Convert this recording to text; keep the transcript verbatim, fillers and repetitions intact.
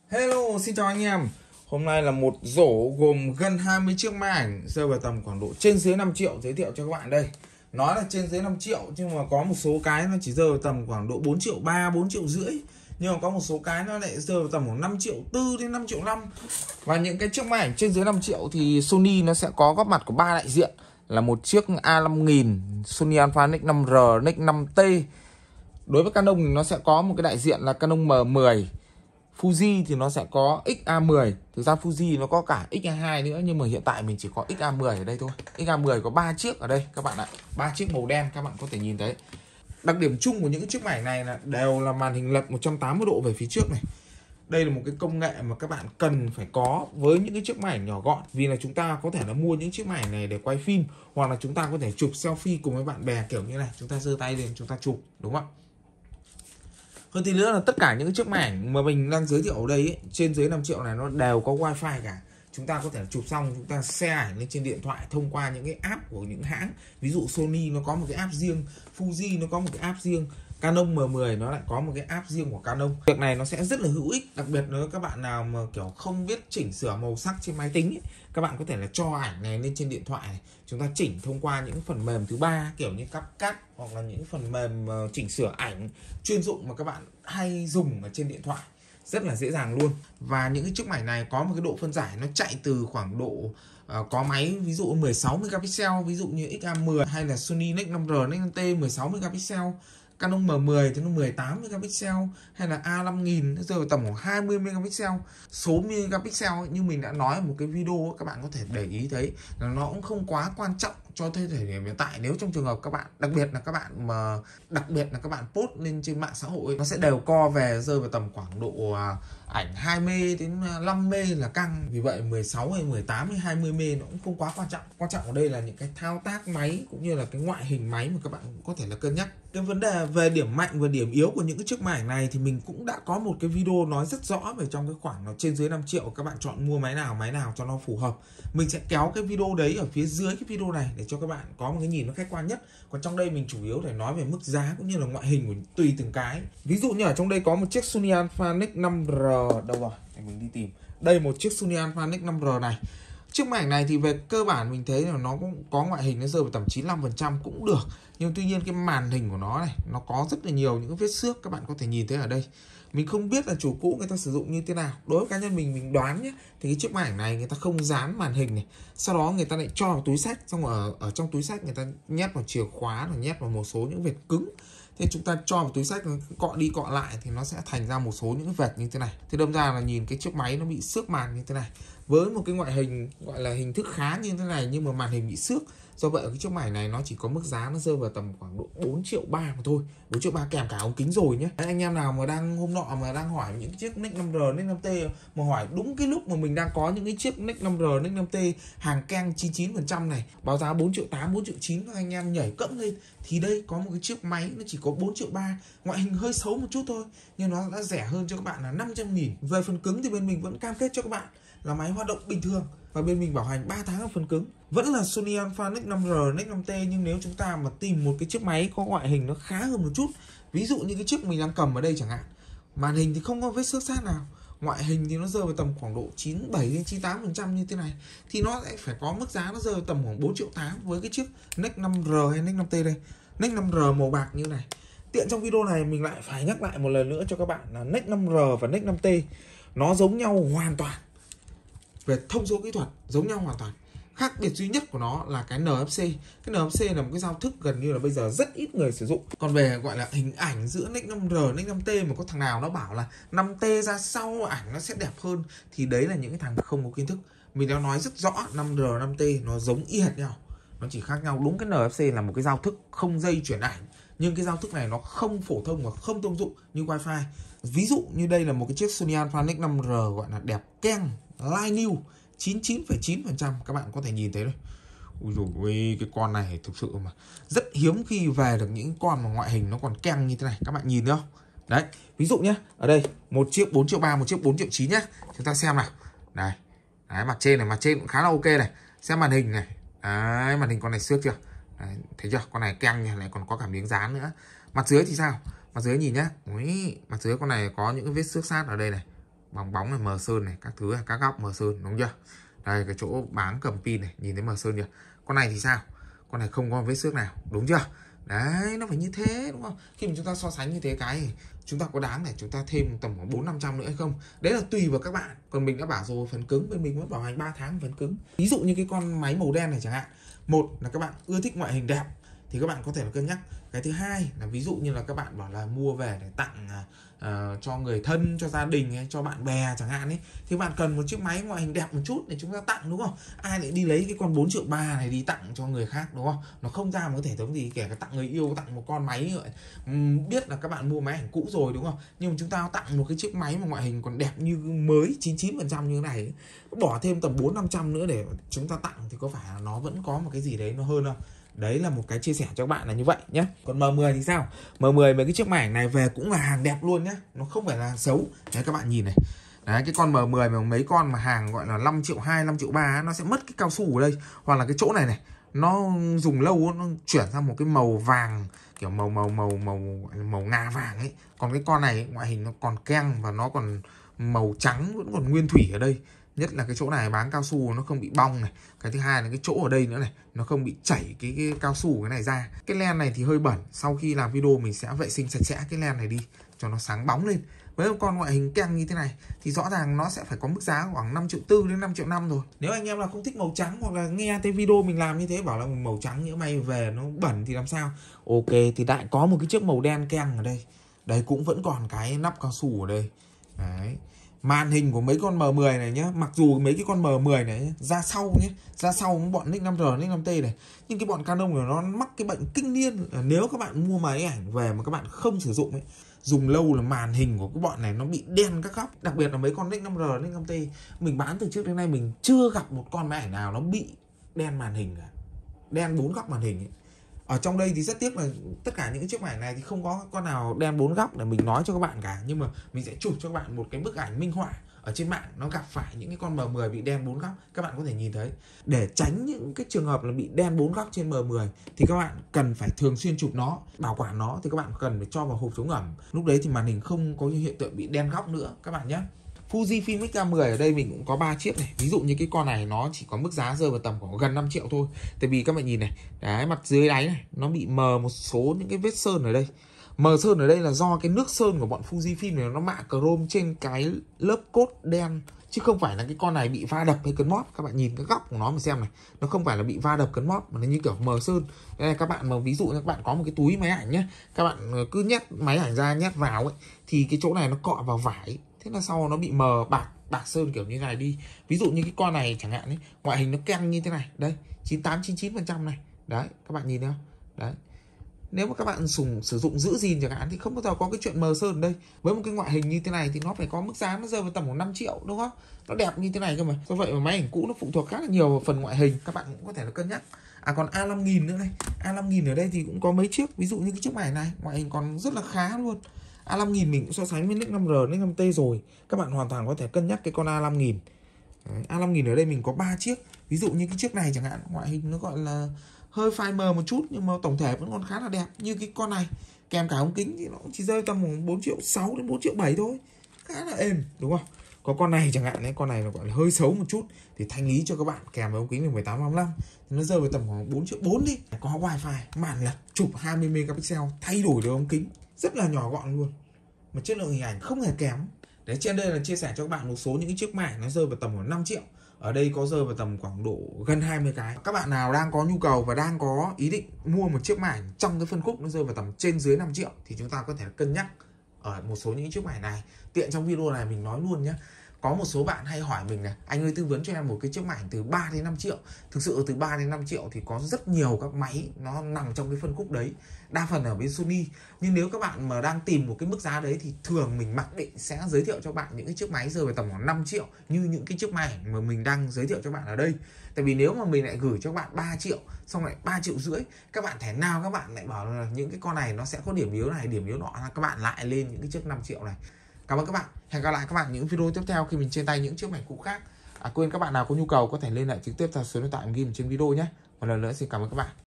Hello, xin chào anh em. Hôm nay là một rổ gồm gần hai mươi chiếc máy ảnh rơi vào tầm khoảng độ trên dưới năm triệu, giới thiệu cho các bạn đây. Nói là trên dưới năm triệu nhưng mà có một số cái nó chỉ rơi vào tầm khoảng độ bốn triệu ba, bốn triệu rưỡi. Nhưng mà có một số cái nó lại rơi vào tầm khoảng năm triệu tư đến năm triệu năm. Và những cái chiếc máy ảnh trên dưới năm triệu thì Sony nó sẽ có góp mặt của ba đại diện, là một chiếc A năm nghìn, Sony Alpha Nex năm R, Nex năm T. Đối với Canon thì nó sẽ có một cái đại diện là Canon M mười. Fuji thì nó sẽ có X A mười. Thực ra Fuji nó có cả X A hai nữa, nhưng mà hiện tại mình chỉ có X A mười ở đây thôi. X A mười có ba chiếc ở đây các bạn ạ, ba chiếc màu đen các bạn có thể nhìn thấy. Đặc điểm chung của những cái chiếc máy này là đều là màn hình lật một trăm tám mươi độ về phía trước này. Đây là một cái công nghệ mà các bạn cần phải có với những cái chiếc máy ảnh nhỏ gọn, vì là chúng ta có thể là mua những chiếc máy ảnh này để quay phim, hoặc là chúng ta có thể chụp selfie cùng với bạn bè kiểu như này, chúng ta giơ tay lên chúng ta chụp, đúng không ạ? Hơn thì nữa là tất cả những chiếc máy ảnh mà mình đang giới thiệu ở đây ấy, trên dưới năm triệu này nó đều có wifi cả. Chúng ta có thể chụp xong chúng ta share ảnh lên trên điện thoại thông qua những cái app của những hãng. Ví dụ Sony nó có một cái app riêng, Fuji nó có một cái app riêng, Canon M mười nó lại có một cái app riêng của Canon. Việc này nó sẽ rất là hữu ích, đặc biệt nếu các bạn nào mà kiểu không biết chỉnh sửa màu sắc trên máy tính ấy, các bạn có thể là cho ảnh này lên trên điện thoại này, chúng ta chỉnh thông qua những phần mềm thứ ba kiểu như CapCut, hoặc là những phần mềm chỉnh sửa ảnh chuyên dụng mà các bạn hay dùng ở trên điện thoại, rất là dễ dàng luôn. Và những cái chiếc máy này có một cái độ phân giải nó chạy từ khoảng độ uh, có máy ví dụ mười sáu megapixel, ví dụ như X A mười hay là Sony Nex năm R, Nex năm T mười sáu megapixel, Canon M mười thì nó mười tám megapixel, hay là A năm nghìn nó rơi vào tầm khoảng hai mươi megapixel. Số megapixel ấy, như mình đã nói ở một cái video, các bạn có thể để ý thấy là nó cũng không quá quan trọng cho thời điểm hiện tại. Nếu trong trường hợp các bạn, đặc biệt là các bạn mà đặc biệt là các bạn post lên trên mạng xã hội ấy, nó sẽ đều co về rơi vào tầm khoảng độ ảnh hai mê đến năm mê là căng. Vì vậy mười sáu hay mười tám hay hai mươi mê nó cũng không quá quan trọng. Quan trọng ở đây là những cái thao tác máy cũng như là cái ngoại hình máy mà các bạn cũng có thể là cân nhắc. Cái vấn đề về điểm mạnh và điểm yếu của những cái chiếc máy ảnh này thì mình cũng đã có một cái video nói rất rõ về trong cái khoảng nó trên dưới năm triệu các bạn chọn mua máy nào máy nào cho nó phù hợp. Mình sẽ kéo cái video đấy ở phía dưới cái video này để cho các bạn có một cái nhìn nó khách quan nhất. Còn trong đây mình chủ yếu để nói về mức giá cũng như là ngoại hình của tùy từng cái. Ví dụ như ở trong đây có một chiếc Sony Alpha Nex năm R, đâu rồi để mình đi tìm. Đây một chiếc Sony Alpha Nex năm R này. Chiếc máy ảnh này thì về cơ bản mình thấy là nó cũng có ngoại hình nó rơi vào tầm chín mươi lăm phần trăm cũng được. Nhưng tuy nhiên cái màn hình của nó này, nó có rất là nhiều những vết xước các bạn có thể nhìn thấy ở đây. Mình không biết là chủ cũ người ta sử dụng như thế nào. Đối với cá nhân mình, mình đoán nhé, thì cái chiếc máy ảnh này người ta không dán màn hình này. Sau đó người ta lại cho vào túi xách, xong ở ở trong túi xách người ta nhét vào chìa khóa, rồi nhét vào một số những vệt cứng. Thế chúng ta cho vào túi xách cọ đi cọ lại thì nó sẽ thành ra một số những vệt như thế này. Thì đâm ra là nhìn cái chiếc máy nó bị xước màn như thế này. Với một cái ngoại hình gọi là hình thức khá như thế này nhưng mà màn hình bị xước. Do vậy ở cái chiếc máy này nó chỉ có mức giá nó rơi vào tầm khoảng độ bốn triệu ba mà thôi. bốn triệu ba kèm cả ống kính rồi nhé. Đấy, anh em nào mà đang hôm nọ mà đang hỏi những chiếc Nex năm R, Nex năm T mà hỏi đúng cái lúc mà mình đang có những cái chiếc Nex năm R, Nex năm T hàng keng chín mươi chín phần trăm này, báo giá bốn triệu tám, bốn triệu chín, các anh em nhảy cẫng lên, thì đây có một cái chiếc máy nó chỉ có bốn triệu ba, ngoại hình hơi xấu một chút thôi nhưng nó đã rẻ hơn cho các bạn là năm trăm nghìn. Về phần cứng thì bên mình vẫn cam kết cho các bạn là máy hoạt động bình thường và bên mình bảo hành ba tháng ở phần cứng. Vẫn là Sony Alpha Nex năm R, Nex năm T, nhưng nếu chúng ta mà tìm một cái chiếc máy có ngoại hình nó khá hơn một chút, ví dụ như cái chiếc mình đang cầm ở đây chẳng hạn, màn hình thì không có vết xước sát nào, ngoại hình thì nó rơi vào tầm khoảng độ chín mươi bảy đến chín mươi tám phần trăm như thế này, thì nó sẽ phải có mức giá nó rơi vào tầm khoảng bốn triệu tám với cái chiếc Nex năm R hay Nex năm T đây. Nex năm R màu bạc như này. Tiện trong video này mình lại phải nhắc lại một lần nữa cho các bạn là Nex năm R và Nex năm T nó giống nhau hoàn toàn. Về thông số kỹ thuật giống nhau hoàn toàn. Khác biệt duy nhất của nó là cái N F C. Cái N F C là một cái giao thức gần như là bây giờ rất ít người sử dụng. Còn về gọi là hình ảnh giữa Nex năm R, Nex năm T mà có thằng nào nó bảo là năm T ra sau ảnh nó sẽ đẹp hơn, thì đấy là những cái thằng không có kiến thức. Mình đã nói rất rõ năm R, năm T nó giống y hệt nhau. Nó chỉ khác nhau đúng cái N F C là một cái giao thức không dây chuyển ảnh. Nhưng cái giao thức này nó không phổ thông và không thông dụng như wifi. Ví dụ như đây là một cái chiếc Sony Alpha Nex năm R gọi là đẹp keng, line new chín mươi chín phẩy chín phần trăm, các bạn có thể nhìn thấy đây. Ui dồi ôi, cái con này thực sự mà rất hiếm khi về được những con mà ngoại hình nó còn keng như thế này, các bạn nhìn thấy không? Đấy, ví dụ nhé, ở đây một chiếc bốn triệu ba, một chiếc bốn triệu chín nhá. Chúng ta xem nào. Đây. Đấy, mặt trên này, mặt trên cũng khá là ok này. Xem màn hình này. Đấy, màn hình con này xước chưa? Đấy, thấy chưa? Con này keng này, lại còn có cả miếng dán nữa. Mặt dưới thì sao? Mặt dưới nhìn nhá. Ui, mặt dưới con này có những cái vết xước sát ở đây này. bóng bóng này mờ sơn này, các thứ này, các góc mờ sơn, đúng chưa? Đây cái chỗ báng cầm pin này, nhìn thấy mờ sơn chưa? Con này thì sao? Con này không có vết xước nào, đúng chưa? Đấy, nó phải như thế đúng không? Khi mà chúng ta so sánh như thế cái chúng ta có đáng để chúng ta thêm tầm khoảng bốn năm trăm nữa hay không? Đấy là tùy vào các bạn. Còn mình đã bảo rồi, phần cứng bên mình vẫn bảo hành ba tháng phần cứng. Ví dụ như cái con máy màu đen này chẳng hạn. Một là các bạn ưa thích ngoại hình đẹp thì các bạn có thể là cân nhắc. Cái thứ hai là ví dụ như là các bạn bảo là mua về để tặng uh, cho người thân, cho gia đình hay cho bạn bè chẳng hạn ấy, thì bạn cần một chiếc máy ngoại hình đẹp một chút để chúng ta tặng, đúng không? Ai lại đi lấy cái con bốn triệu ba này đi tặng cho người khác, đúng không? Nó không ra một cái thể thống gì, kể cả tặng người yêu, tặng một con máy vậy. Uhm, biết là các bạn mua máy ảnh cũ rồi đúng không? Nhưng mà chúng ta tặng một cái chiếc máy mà ngoại hình còn đẹp như mới chín mươi chín phần trăm như thế này ấy, bỏ thêm tầm bốn năm trăm nữa để chúng ta tặng thì có phải là nó vẫn có một cái gì đấy nó hơn không? Đấy là một cái chia sẻ cho các bạn là như vậy nhé. Còn M mười thì sao? M mười mấy cái chiếc máy ảnh này về cũng là hàng đẹp luôn nhé. Nó không phải là xấu. Đấy các bạn nhìn này. Đấy cái con M mười mà mấy con mà hàng gọi là năm triệu hai, năm triệu ba nó sẽ mất cái cao su ở đây. Hoặc là cái chỗ này này, nó dùng lâu nó chuyển sang một cái màu vàng, kiểu màu màu màu màu màu ngà vàng ấy. Còn cái con này ấy, ngoại hình nó còn keng và nó còn màu trắng, vẫn còn nguyên thủy ở đây. Nhất là cái chỗ này báng cao su nó không bị bong này. Cái thứ hai là cái chỗ ở đây nữa này, nó không bị chảy cái, cái cao su cái này ra. Cái len này thì hơi bẩn. Sau khi làm video mình sẽ vệ sinh sạch sẽ cái len này đi cho nó sáng bóng lên. Với một con ngoại hình keng như thế này thì rõ ràng nó sẽ phải có mức giá khoảng năm triệu tư đến năm triệu năm rồi. Nếu anh em là không thích màu trắng hoặc là nghe cái video mình làm như thế bảo là màu trắng nhỡ may về nó bẩn thì làm sao? Ok thì lại có một cái chiếc màu đen keng ở đây. Đây cũng vẫn còn cái nắp cao su ở đây. Đấy. Màn hình của mấy con M mười này nhá, mặc dù mấy cái con M mười này nhá, ra sau nhé, ra sau bọn Nick năm R, Nick năm T này, nhưng cái bọn Canon này nó mắc cái bệnh kinh niên. Nếu các bạn mua máy ảnh về mà các bạn không sử dụng ấy, dùng lâu là màn hình của cái bọn này nó bị đen các góc. Đặc biệt là mấy con Nick năm R, Nick năm T, mình bán từ trước đến nay mình chưa gặp một con máy ảnh nào nó bị đen màn hình cả, đen bốn góc màn hình ấy. Ở trong đây thì rất tiếc là tất cả những cái chiếc ảnh này thì không có con nào đen bốn góc để mình nói cho các bạn cả. Nhưng mà mình sẽ chụp cho các bạn một cái bức ảnh minh họa ở trên mạng nó gặp phải những cái con M mười bị đen bốn góc. Các bạn có thể nhìn thấy. Để tránh những cái trường hợp là bị đen bốn góc trên M mười thì các bạn cần phải thường xuyên chụp nó, bảo quản nó, thì các bạn cần phải cho vào hộp chống ẩm. Lúc đấy thì màn hình không có hiện tượng bị đen góc nữa các bạn nhé. Fujifilm X K mười ở đây mình cũng có ba chiếc này. Ví dụ như cái con này nó chỉ có mức giá rơi vào tầm khoảng gần năm triệu thôi. Tại vì các bạn nhìn này, đấy, mặt dưới đáy này nó bị mờ một số những cái vết sơn ở đây. Mờ sơn ở đây là do cái nước sơn của bọn Fujifilm này nó mạ chrome trên cái lớp cốt đen, chứ không phải là cái con này bị va đập hay cấn móp. Các bạn nhìn cái góc của nó mà xem này, nó không phải là bị va đập cấn móp mà nó như kiểu mờ sơn. Đây là các bạn mà ví dụ như các bạn có một cái túi máy ảnh nhé, các bạn cứ nhét máy ảnh ra nhét vào ấy, thì cái chỗ này nó cọ vào vải, thế là sau nó bị mờ bạc bạc sơn kiểu như này đi. Ví dụ như cái con này chẳng hạn ấy, ngoại hình nó keng như thế này, đây chín mươi tám chín mươi chín phần trăm này, đấy các bạn nhìn thấy không? Đấy, nếu mà các bạn dùng sử dụng giữ gìn chẳng hạn thì không bao giờ có cái chuyện mờ sơn ở đây. Với một cái ngoại hình như thế này thì nó phải có mức giá nó rơi vào tầm khoảng năm triệu, đúng không? Nó đẹp như thế này cơ mà. Do vậy mà máy ảnh cũ nó phụ thuộc khá là nhiều vào phần ngoại hình, các bạn cũng có thể là cân nhắc. À còn A năm nghìn nữa này, A năm nghìn ở đây thì cũng có mấy chiếc, ví dụ như cái chiếc máy này ngoại hình còn rất là khá luôn. A năm nghìn mình cũng so sánh với Nick năm R, Nick năm T rồi. Các bạn hoàn toàn có thể cân nhắc cái con A năm nghìn. Đấy, A năm nghìn ở đây mình có ba chiếc. Ví dụ như cái chiếc này chẳng hạn, ngoại hình nó gọi là hơi phai mờ một chút nhưng mà tổng thể vẫn còn khá là đẹp. Như cái con này kèm cả ống kính thì nó chỉ rơi tầm khoảng bốn triệu sáu đến bốn triệu bảy thôi, khá là êm, đúng không? Có con này chẳng hạn đấy, con này nó gọi là hơi xấu một chút thì thanh lý cho các bạn kèm với ống kính mười tám ba mươi lăm thì nó rơi vào tầm khoảng bốn triệu bốn đi. Có wifi, màn led, chụp hai mươi megapixel, thay đổi được ống kính, rất là nhỏ gọn luôn, mà chất lượng hình ảnh không hề kém. Đấy, trên đây là chia sẻ cho các bạn một số những cái chiếc máy nó rơi vào tầm khoảng năm triệu. Ở đây có rơi vào tầm khoảng độ gần hai mươi cái. Các bạn nào đang có nhu cầu và đang có ý định mua một chiếc máy trong cái phân khúc nó rơi vào tầm trên dưới năm triệu thì chúng ta có thể cân nhắc ở một số những chiếc máy này. Tiện trong video này mình nói luôn nhé. Có một số bạn hay hỏi mình này, anh ơi tư vấn cho em một cái chiếc máy từ ba đến năm triệu. Thực sự từ ba đến năm triệu thì có rất nhiều các máy nó nằm trong cái phân khúc đấy, đa phần ở bên Sony. Nhưng nếu các bạn mà đang tìm một cái mức giá đấy thì thường mình mặc định sẽ giới thiệu cho bạn những cái chiếc máy rơi vào tầm khoảng năm triệu như những cái chiếc máy mà mình đang giới thiệu cho bạn ở đây. Tại vì nếu mà mình lại gửi cho các bạn ba triệu xong lại ba triệu rưỡi, các bạn thể nào các bạn lại bảo là những cái con này nó sẽ có điểm yếu này điểm yếu nọ, các bạn lại lên những cái chiếc năm triệu này. Cảm ơn các bạn. Hẹn gặp lại các bạn những video tiếp theo khi mình trên tay những chiếc máy cũ khác. À, quên các bạn nào có nhu cầu có thể liên hệ trực tiếp theo số điện thoại mình ghi trên video nhé. Một lần nữa xin cảm ơn các bạn.